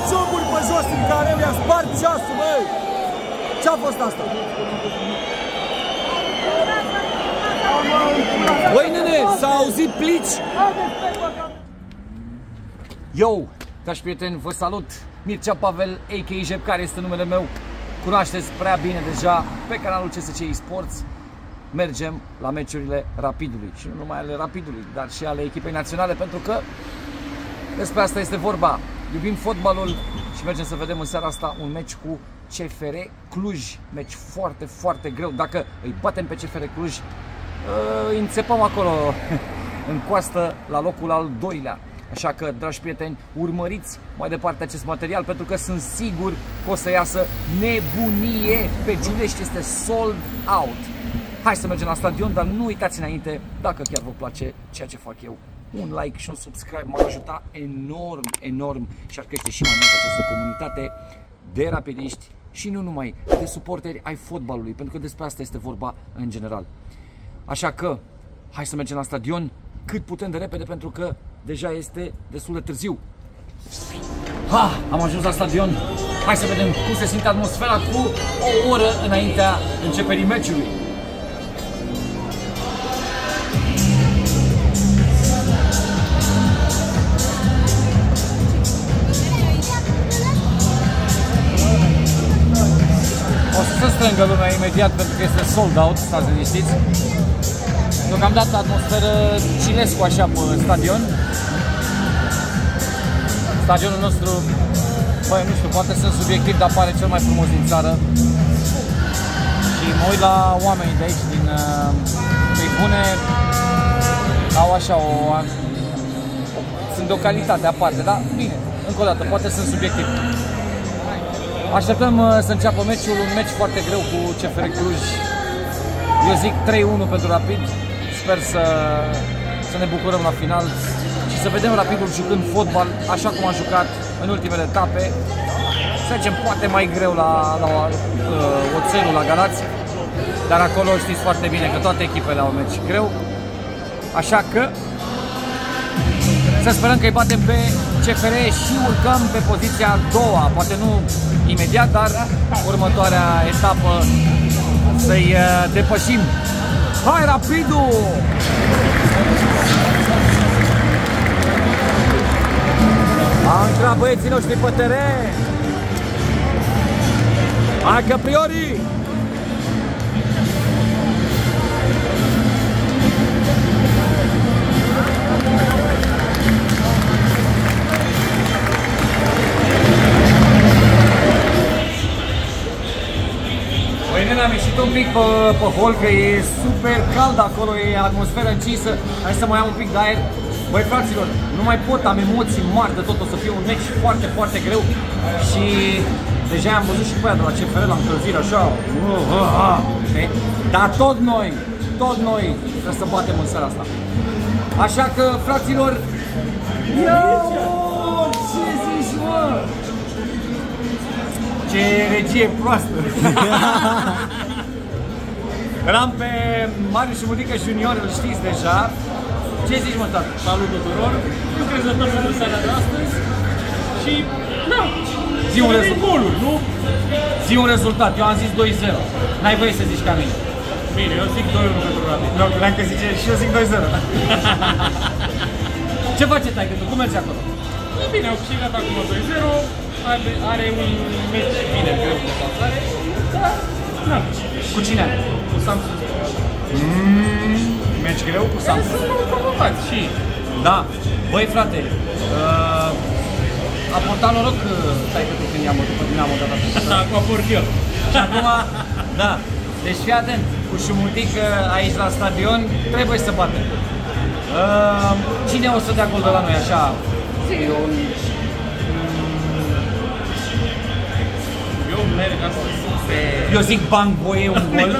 ciocuri pe jos în care i-a spart ceasul, băi! Ce-a fost asta? Băi, nene, s-a auzit plici? Yo, dragi prieteni, vă salut! Mircea Pavel, a.k.a. Jeb, care este numele meu. Cunoașteți prea bine deja pe canalul CSC eSports. Mergem la meciurile Rapidului și nu numai ale Rapidului, dar și ale echipei naționale, pentru că despre asta este vorba. Iubim fotbalul și mergem să vedem în seara asta un meci cu CFR Cluj. Meci foarte, foarte greu. Dacă îi batem pe CFR Cluj, îi înțepăm acolo în coastă la locul al doilea. Așa că, dragi prieteni, urmăriți mai departe acest material, pentru că sunt sigur că o să iasă nebunie. Pe Giulești este sold out. Hai să mergem la stadion, dar nu uitați înainte, dacă chiar vă place ceea ce fac eu, un like și un subscribe m-ar ajuta enorm, enorm și ar crește și mai mult această comunitate de rapidiști și nu numai, de suporteri ai fotbalului, pentru că despre asta este vorba în general. Așa că, hai să mergem la stadion cât putem de repede, pentru că deja este destul de târziu. Am ajuns la stadion. Hai să vedem cum se simte atmosfera cu o oră înaintea începerii meciului. O să se strângă lumea imediat, pentru că este sold out, stați liniștiți. Deocamdată atmosferă Cilescu așa pe stadion. Stadionul nostru, băi, nu știu, poate sunt subiectiv, dar pare cel mai frumos din țară. Și mă uit la oamenii de aici, din tribune, au așa sunt de o calitate aparte, dar bine, încă o dată, poate sunt subiectiv. Așteptăm să înceapă meciul, un meci foarte greu cu CFR Cluj. Eu zic 3-1 pentru Rapid. Sper să ne bucurăm la final și să vedem Rapidul jucând fotbal așa cum a jucat în ultimele etape. Să zicem, poate mai greu la Oțelul, la Galați, dar acolo știți foarte bine că toate echipele au meci greu. Așa că să sperăm că îi batem pe CFR și urcăm pe poziția a doua. Poate nu imediat, dar următoarea etapă să-i depășim. Hai, Rapidul! A intrat băieții noștri pe teren. Hai, Capriori! Am ieșit un pic pe hol, că e super cald acolo, e atmosferă încisă. Hai să mai am un pic de aer. Băi, fraților, nu mai pot, am emoții mari de tot, o să fie un meci foarte, foarte greu. Și deja am văzut și pe aia de la CFR la încălzire, așa. Dar tot noi trebuie să batem în seara asta. Așa că, fraților, ce zici, mă? Ce regie proastă! Eram pe Marius și Mudică Junior, îl știți deja. Ce zici, mă, tată? Salut tuturor! Încrezător pentru seara de astăzi și, da, zi un rezultat. Goluri, nu? Zi un rezultat, eu am zis 2-0. N-ai voie să zici ca mine. Bine, eu zic 2-1 pentru Rapid. Nu, credeam că zice și eu zic 2-0. Ce face taică-tu? Cum merge acolo? Bine, au câștigat acum 2-0. Are un meci bine greu de pasare, dar da. Cu cine are? Cu Samsung. Meci greu cu Samsung? Sunt provocați și... Da. Băi, frate, a portat noroc taică-tu când i-am văzut pe Dinamo data trecută. Acum aport eu. Și acum, da. Deci fii atent, cu Șumudică aici la stadion, trebuie să batem. Cine o să dea gol de la noi așa? Eu merg astăzi pe... Eu zic Bang Boie un gol.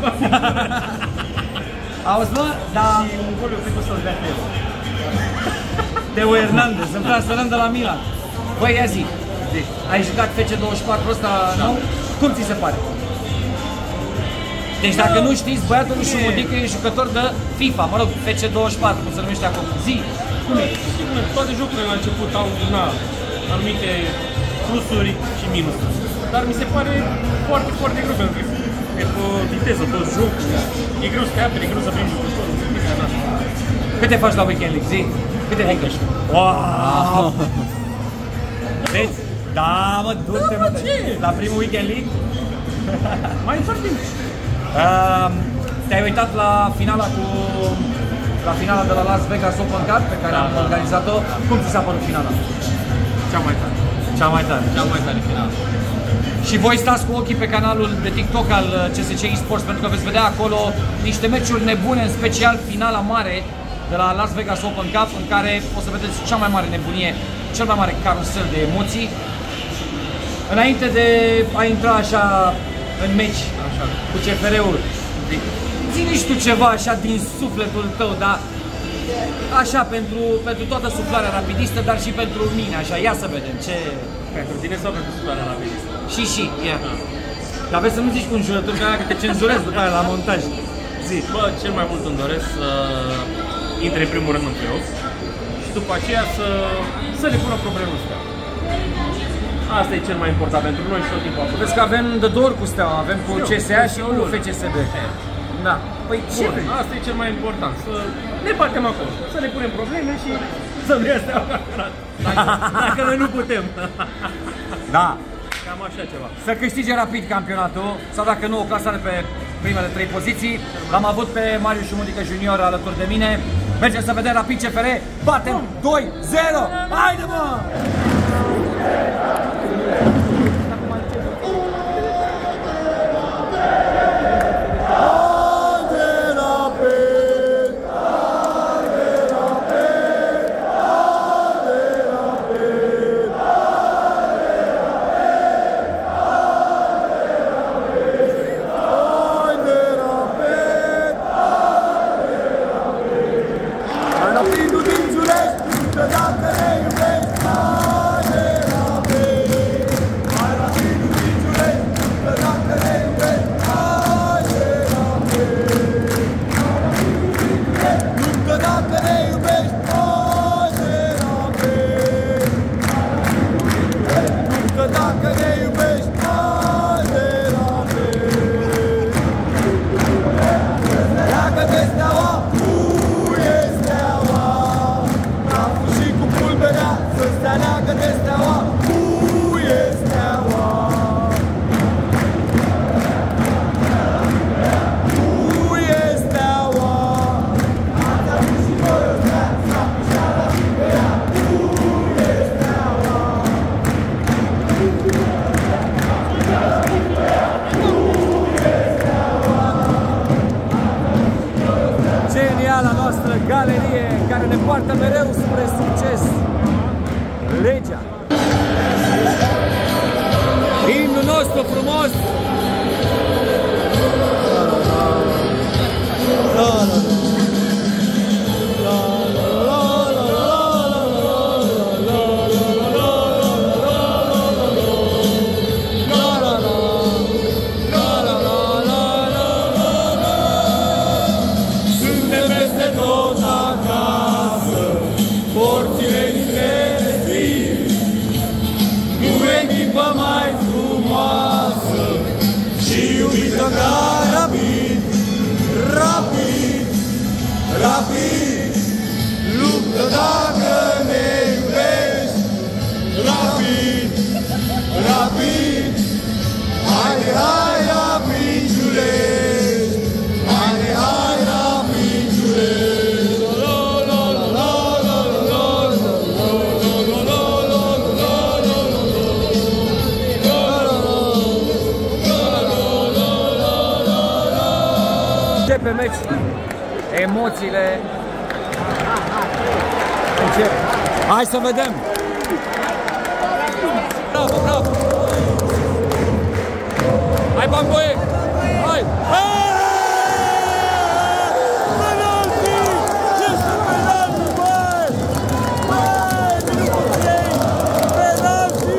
Auzi, mă? Da. Și un gol eu cred că o să-l dea pe el. Teo Hernandez, îmi transferăm de la Milan. Băi, ia zi, ai jucat FC24 ăsta, nu? Cum ți se pare? Deci dacă nu știți, băiatul lui Șumudică e jucător de FIFA, mă rog, FC24, cum se numește acum. Zi, cum e? Toate jocurile la început au anumite plusuri și minusuri. Dar mi se pare foarte, foarte greu pentru că e pe viteză, tot jocul. E greu să te aperi, e greu să primi jucătorul. Câte faci la Weekend League, zi? Câte faci? Wow! Vezi? Da, mă, du-te, mă, la primul Weekend League? Mai foarte mici. Te-ai uitat la finala de la Las Vegas Open Cup pe care am organizat-o? Cum ți s-a părut finala? Cea mai tare. Cea mai tare. Cea mai tare finală. Și voi stați cu ochii pe canalul de TikTok al CSC Esports pentru că veți vedea acolo niște meciuri nebune, în special finala mare de la Las Vegas Open Cup, în care o să vedeți cea mai mare nebunie, cel mai mare carusel de emoții. Înainte de a intra așa în meci cu CFR-ul, zi-mi tu ceva așa din sufletul tău, dar așa pentru toată suflarea rapidistă, dar și pentru mine, așa, ia să vedem ce... Pentru tine sau pentru suflarea rapidistă? Și, ia. Dar vezi să nu zici cu un jurător ca aia că te cenzurezi după aia la montaj. Zi. Bă, cel mai mult îmi doresc să intre în primul rând în play-off și după aceea să le pună problemele astea. Asta e cel mai important pentru noi și tot timpul acolo. Vezi că avem de două ori cu Steaua, avem cu CSA și cu FCSB. Da. Păi ce vrei? Asta e cel mai important, să ne batem acolo, să ne punem probleme și să nu ia Steaua campionat. Dacă noi nu putem. Da. Cam așa ceva. Să câștige Rapid campionatul, sau dacă nu, o clasare pe primele 3 poziții. L-am avut pe Marius Șumudică Junior alături de mine. Mergem să vedem Rapid CFR. Batem 2-0! Haide, mă! Galerie care ne poartă mereu spre succes. Legea. Imnul nostru frumos. Rapid, luptă dacă ne iubești. Rapid, rapid, haide, hai, Rapid Giulești. Haide, hai, Rapid Giulești. Ce pe meci? Emoțiile încep. Hai să vedem! Bravo, bravo! Hai, Bangoe! Hai! Penalti! Este penalti, băi! Băi, minutul 3! Penalti!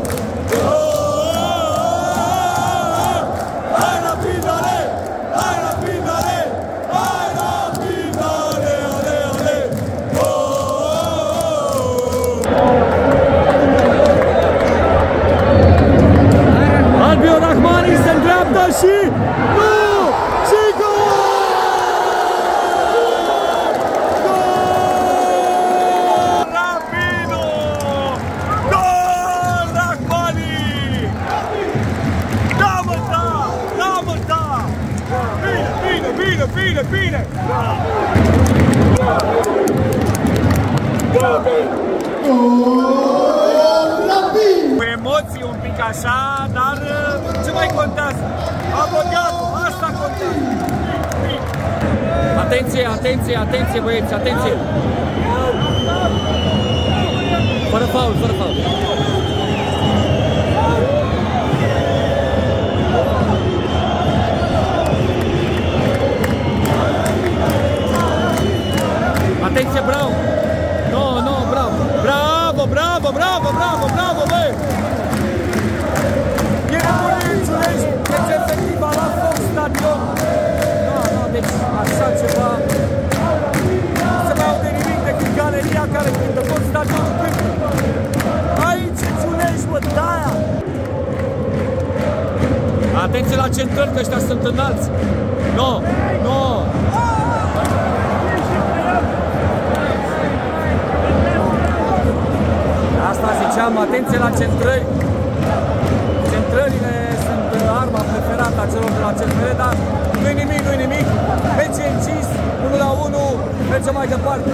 Hai, Rapid, ale! Hai, Rapid, ale! bine, bine! Cu emoții un pic așa, dar ce mai contează? A băgat, asta contează! Atenție, atenție, atenție băieți, atenție! Fără faul, fără faul. Atenție, bravo! No, no, bravo! Bravo, bravo, bravo, bravo, bravo, băi! E nebunie, Ciulești, deci efectiv a luat foc stadion. No, deci așa ceva... Nu se mai aude nimic decât galeria care cântă, tot stadionul cântă. Aici e Ciulești, bă, de-aia! Atenție la centrări, că ăștia sunt înalți! No, no! Asta ziceam, atenție la centrări. Centrările sunt arma preferată a celor de la CFR, dar nu-i nimic, nu-i nimic. Meci încis, 1-1, mergem mai departe.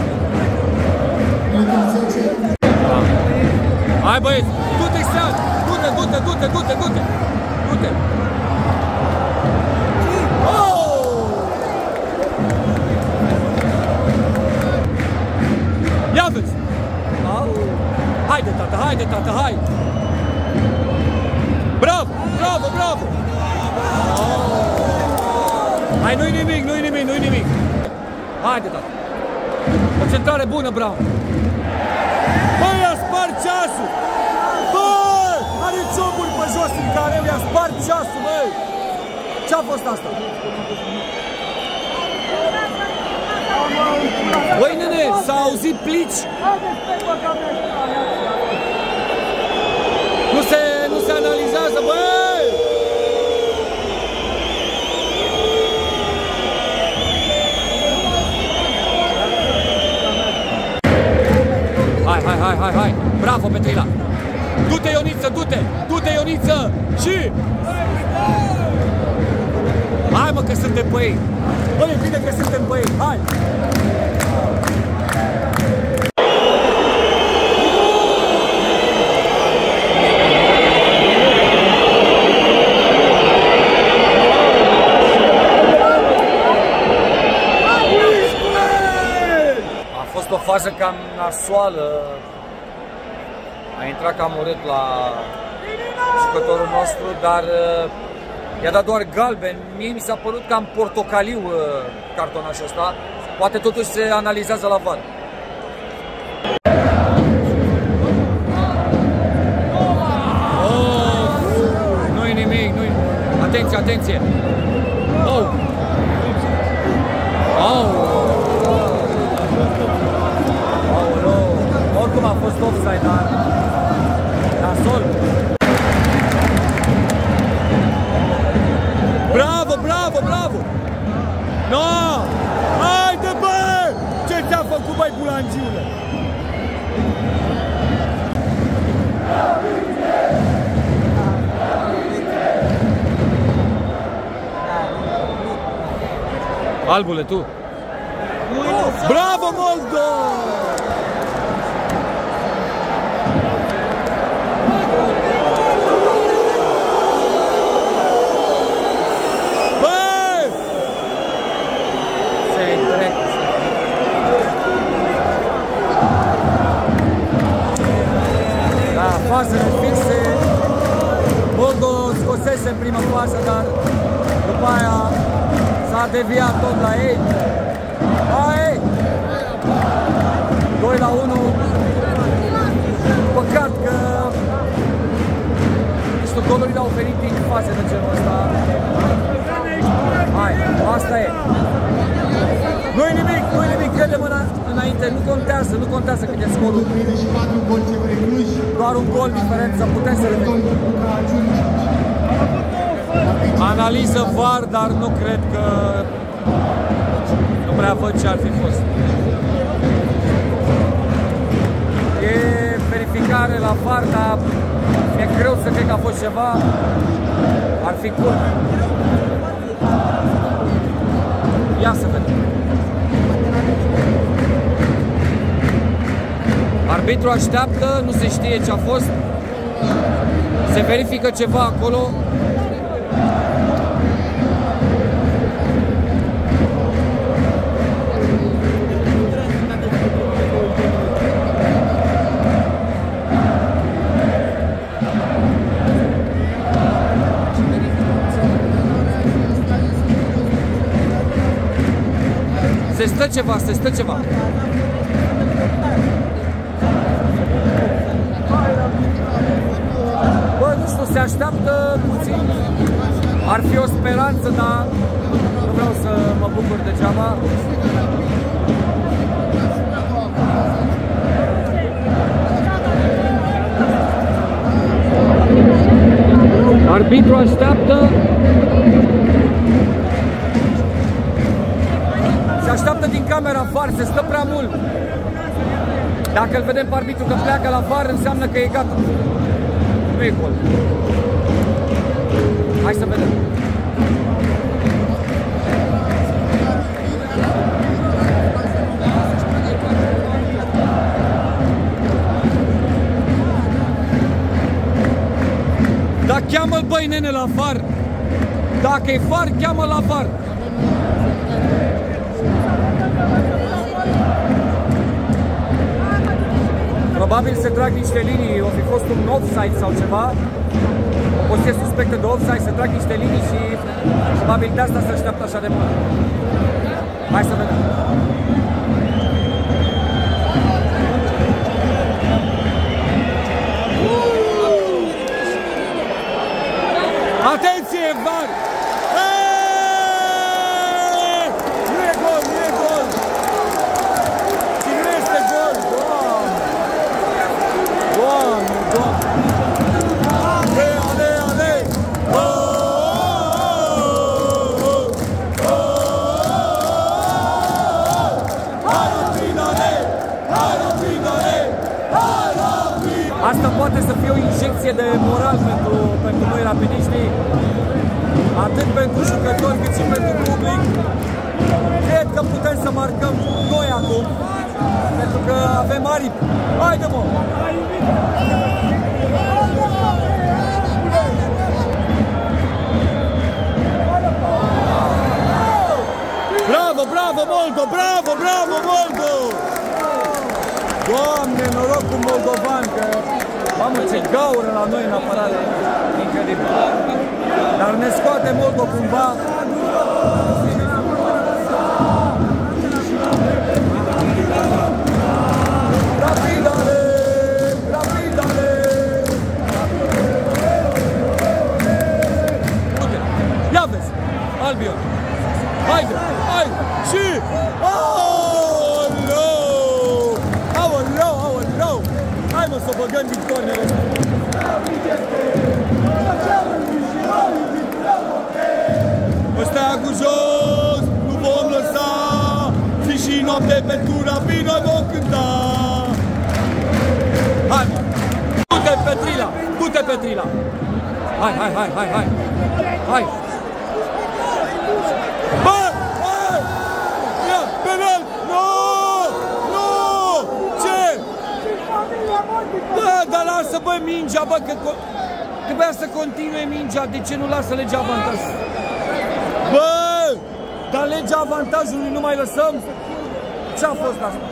Hai băieți, du-te, Sean, du-te, du-te, du-te, du-te, du-te, du-te. Ia vezi! Haide, tata, haide, tata, hai! Bravo, bravo, bravo! Hai, nu-i nimic, nu-i nimic, nu-i nimic! Haide, tata! O centrare bună, bravo! Băi, i-a spart ceasul! Băi! Are ciocuri pe jos în care i-a spart ceasul, băi! Ce-a fost asta? Băi, nene, s-a auzit plici! Nu se analizează, băi! Hai! Bravo, Petrila! Du-te, Ioniță, du-te! Du-te, Ioniță! Și... Hai, mă, că suntem pe ei! Băi, e bine că suntem pe ei! Hai! O fază cam nasoală, a intrat cam urât la jucătorul nostru, dar i-a dat doar galben. Mie mi s-a părut cam portocaliu cartonașul ăsta, poate totuși se analizează la VAR. Nu-i nimic, nu-i... Atenție, atenție! Oricum a fost offside, dar nasol. Bravo, bravo, bravo! No! Haide, bă! Ce ți-a făcut, băi, bulangiule? Albule, tu! Bravo, Moldo! Fazele fixe, Moldo scosese în prima fază, dar după aia s-a deviat tot la ei. Hai! 2-1. Păcat că niște goluri l-au venit din faze de genul ăsta. Hai, asta e. Nu-i nimic, nu-i nimic, credem înainte, nu contează cât e scorul. Doar un gol diferență, putem să revenim. Analiză VAR, dar nu cred că... Nu prea văd ce ar fi fost. E verificare la VAR, dar mi-e greu să cred că a fost ceva. Ar fi cool. Ia să vedem. Arbitru așteaptă, nu se știe ce a fost. Se verifică ceva acolo. Se stă ceva, se stă ceva. Bă, nu știu, se așteaptă puțin. Ar fi o speranță, dar nu vreau să mă bucur degeaba. Arbitru așteaptă. Se așteaptă din camera VAR, se stă prea mult. Dacă îl vedem pe arbitru că pleacă la VAR, înseamnă că e gata. Nu e gol. Hai să vedem. Da, cheamă-l, băi, nene, la VAR. Dacă e VAR, cheamă la VAR. Probabil se trag niște linii, o fi fost un offside sau ceva. O poziție suspectă de offside, se trag niște linii și probabil de asta se așteaptă așa de mult. Hai să vedem. Atenție, VAR! Nu e gol, nu e gol! Și nu este gol! Doamne, Doamne! Ale, ale, ale! Asta poate să fie o injecție de moral pentru noi rapidiștii, atât pentru jucători cât și pentru public. Cred că putem să marcăm noi acum, pentru că avem aripi. Haide, mă! Bravo, bravo, Moldo! Bravo, bravo, Moldo! Doamne, noroc cu moldovan, că mamă, ce gaură la noi în apărare, incredibil. Dar ne scoate Moldo cumva. Rapidale! Rapidale! Uite, ia vezi, Albion. Haide, haide, și... Hai, mă, să băgăm din cornere. Ăsta cu jos, nu vom lăsa. Zi și noapte pentru Rapid vom cânta. Hai, du-te, Petrila, du-te, Petrila. Hai, hai, hai, hai, hai. Hai. Bă, hai! Ia, penal! Nu! Nu! Ce? Bă, dar lasă, bă, mingea, bă, că trebuia să continue mingea, de ce nu lasă legea avantaj? Bă, dar legea avantajului nu mai lăsăm? Ce-a fost asta?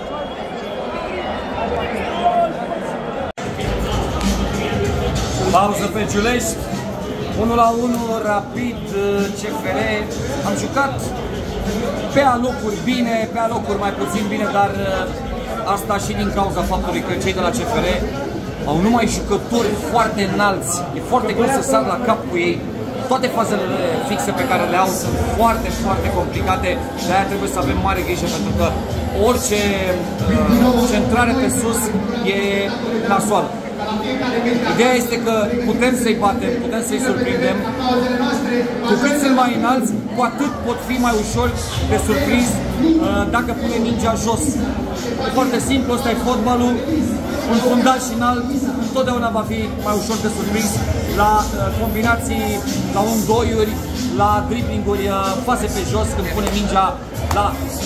Pauză pe Giulești, 1-1, Rapid, CFR. Am jucat pe alocuri bine, pe alocuri mai puțin bine, dar asta și din cauza faptului că cei de la CFR au numai jucători foarte înalți. E foarte greu să sar la cap cu ei. Toate fazele fixe pe care le au sunt foarte, foarte complicate. De-aia trebuie să avem mare grijă, pentru că orice centrare pe sus e nasoală. Ideea este că putem să-i batem, putem să-i surprindem. Cu cât sunt mai înalți, cu atât pot fi mai ușor de surprins dacă pune mingea jos. E foarte simplu, ăsta e fotbalul. un fundaș înalt întotdeauna va fi mai ușor de surprins la combinații, la 1-2-uri, la driblinguri, fase pe jos când pune mingea la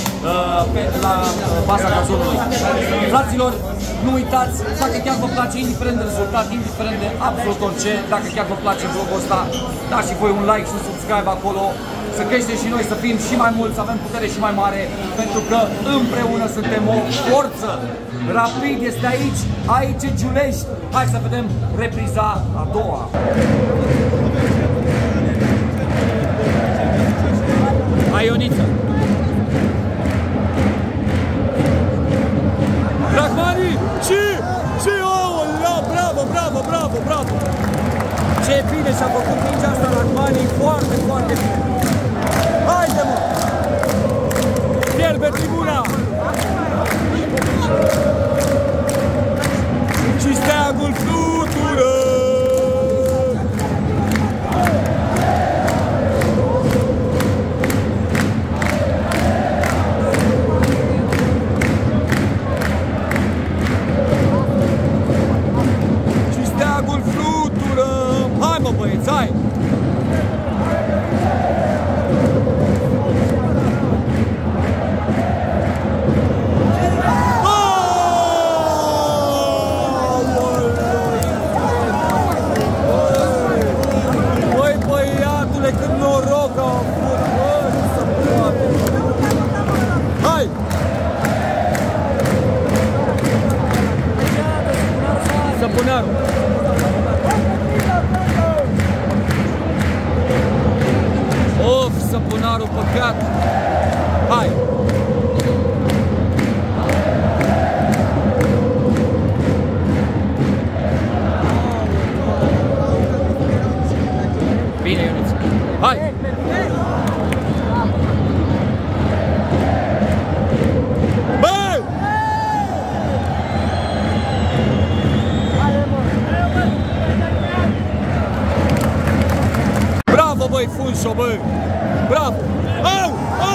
baza gazonului. Fraților, nu uitați, dacă chiar vă place, indiferent de rezultat, indiferent de absolut orice, dacă chiar vă place vlogul ăsta, dați și voi un like și un subscribe acolo, să creștem și noi, să fim și mai mulți, să avem putere și mai mare, pentru că împreună suntem o forță. Rapid este aici, aici în Giulești. Hai să vedem repriza a doua. Hai, Ioniță! Rahmani! Și bravo! Ce bine și-a făcut mingea asta Rahmani, foarte bine. Haide, mă! Fierbe tribuna! Și steagul flutură! Și steagul flutură! Hai, mă, băieți, hai! Săpunaru! Of, Săpunaru, păcat! Hai! Bine, Ionuț! Hai! Băi, Funșo, băi! Bravo! Au!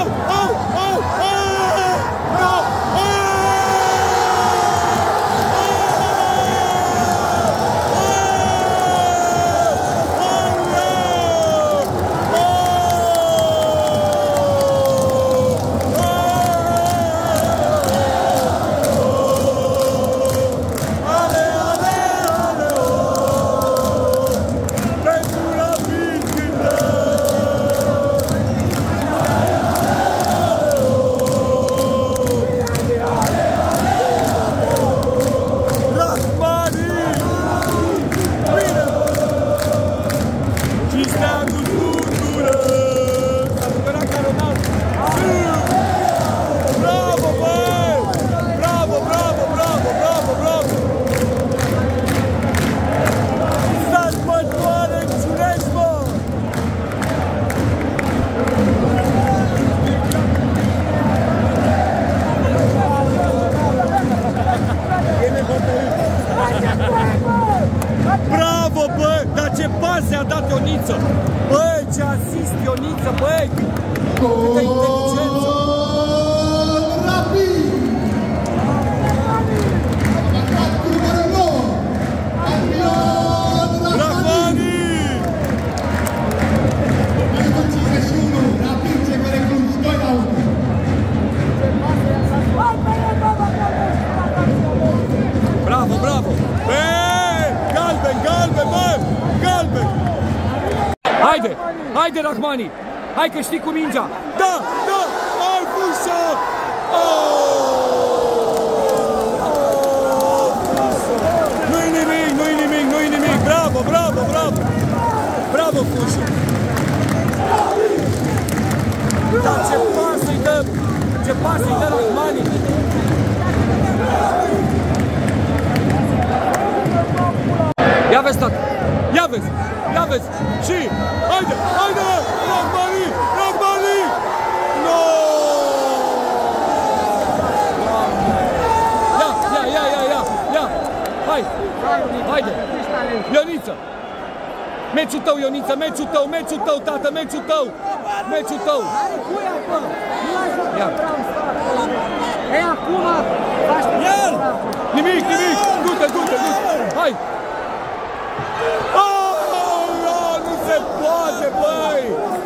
Bravo, bă! Dar ce pas a dat Ioniță! Băi, ce asist Ioniță, băi! Câtă inteligență! Bravo! Băi! Galben, bă! Galben! Haide, Rahmani! Hai că știi cu mingea! Da! Ai Funșo! Nu-i nimic! Bravo! Bravo, Funșo! Dar ce pas îi dă Rahmani! Ia vezi, tată! Ia vezi! Și haide! Rahmani! No! Ia! Hai! Haide! Ioniță! Meciul tău, Ioniță! Meciul tău, tată! Meciul tău! Ia! E acum! Nimic! du-te, du-te, du-te! Hai! Oh, nu se poate, băi!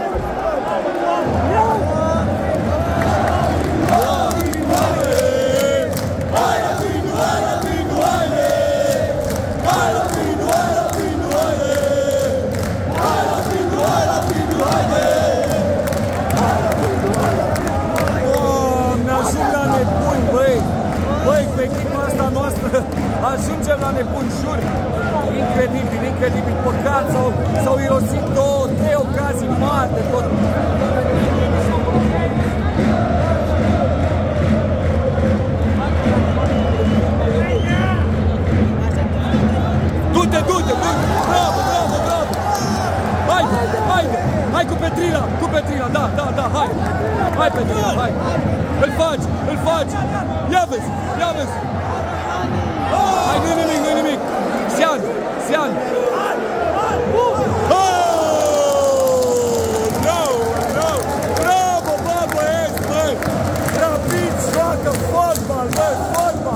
Băi, pe echipa asta noastră ajungem la nebun, jur. Incredibil, incredibil. Păcat, s-au irosit 2-3 ocazii mari de tot. Du-te, du-te, du-te! Bravo, bravo, bravo! Haide, haide! Hai cu Petrila, da, da, da, hai! Hai, Petrila, hai! Îl faci, îl faci! Ia vezi, ia vezi! Hai, nu-i nimic, nu-i nimic! Sian, Sian! Oh! No, no! Bravo, bă, băieți, bă! Rapid joacă fotbal, bă, fotbal!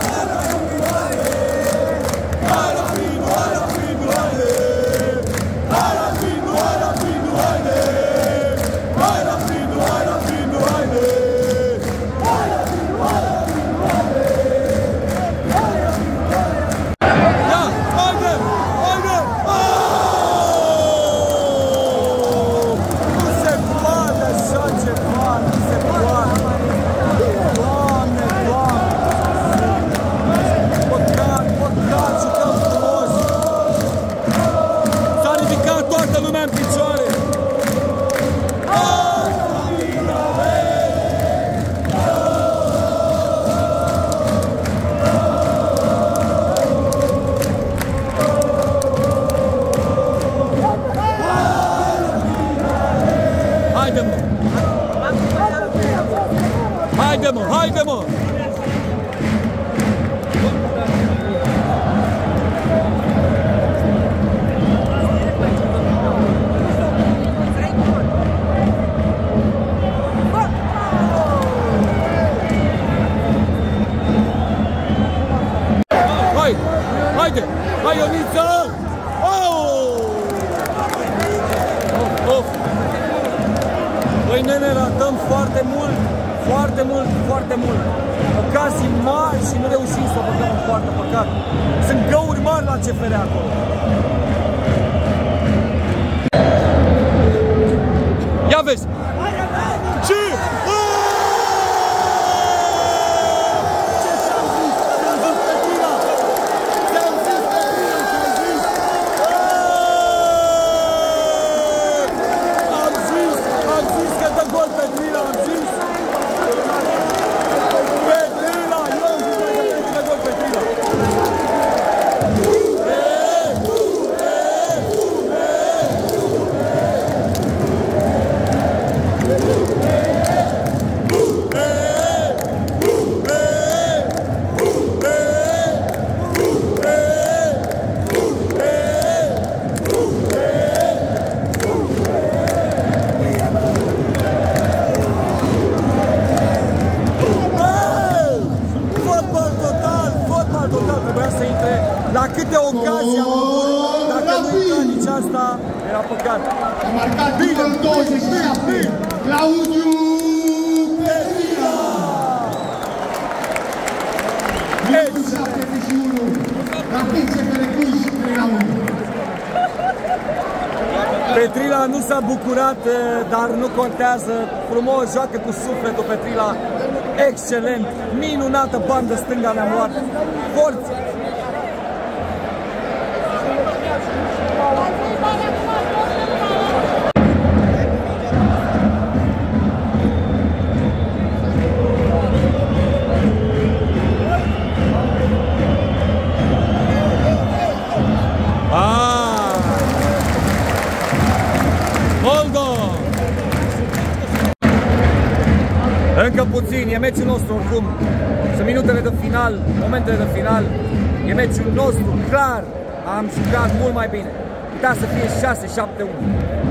Hai, Rapid, hai, Rapid, haide! Hai, Rapid, hai, Rapid, haide! Hai, Rapid, hai, Rapid, haide! Haide mă, haide mă! Hai, haide! Hai, Ioniță! Oh! Of! Băi, ne ratăm foarte mult! Foarte mult, foarte mult. Ocazii mari și nu reușim să o băgăm în poartă, păcat. Sunt găuri mari la CFR acolo. Ia vezi! Ce? La câte ocazii am avut, dacă nu intra nici asta, era păcat. A marcat numărul 27, Claudiu Petrila. Minutul 71, Rapid CFR Cluj, 3-1. Petrila nu s-a bucurat, dar nu contează. Frumos, joacă cu sufletul Petrila. Excelent, minunată bandă stânga ne-a luat. Forță! Încă puțin, e meciul nostru oricum. Sunt minutele de final, momentele de final. E meciul nostru, clar. Am jucat mult mai bine. Putea să fie 6-7-1.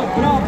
bravo!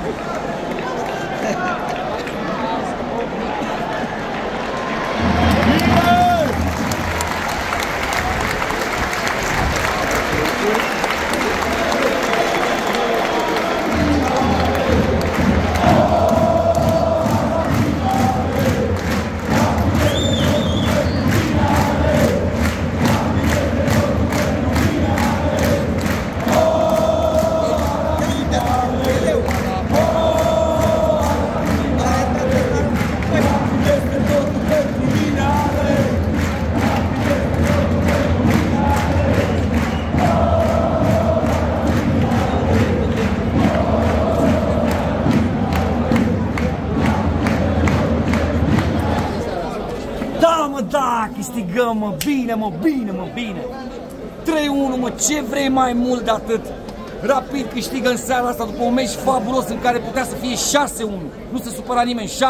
Da, câștigăm, mă, bine, mă, bine, mă, bine. 3-1, mă, ce vrei mai mult de atât? Rapid câștigă în seara asta după un meci fabulos în care putea să fie 6-1. Nu se supăra nimeni, 7-1.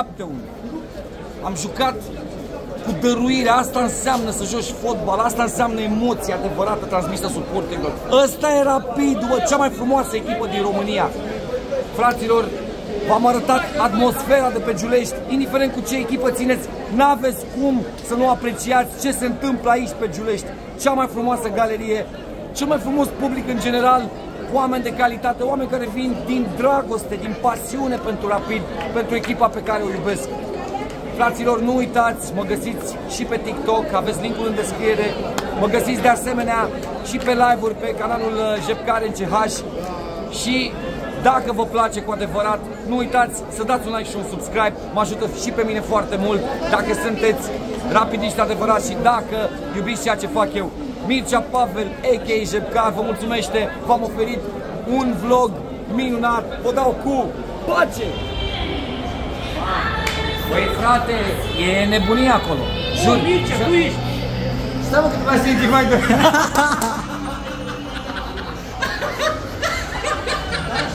Am jucat cu dăruire, asta înseamnă să joci fotbal, asta înseamnă emoție adevărată transmisă suporterilor. Ăsta e Rapid, bă, cea mai frumoasă echipă din România. Fraților, v-am arătat atmosfera de pe Giulești, indiferent cu ce echipă țineți, n-aveți cum să nu apreciați ce se întâmplă aici pe Giulești. Cea mai frumoasă galerie, cel mai frumos public în general, oameni de calitate, oameni care vin din dragoste, din pasiune pentru Rapid, pentru echipa pe care o iubesc. Fraților, nu uitați, mă găsiți și pe TikTok, aveți linkul în descriere, mă găsiți de asemenea și pe live-uri pe canalul Jepcare în CH și dacă vă place cu adevărat, nu uitați să dați un like și un subscribe, mă ajută și pe mine foarte mult dacă sunteți rapidiști adevărați și dacă iubiți ceea ce fac eu. Mircea Pavel, a.k.a. Jepcar, vă mulțumește, v-am oferit un vlog minunat, vă dau cu pace! Băi frate, e nebunie acolo, jur! Mircea, tu ești! Stai mă că trebuie să intri mai de...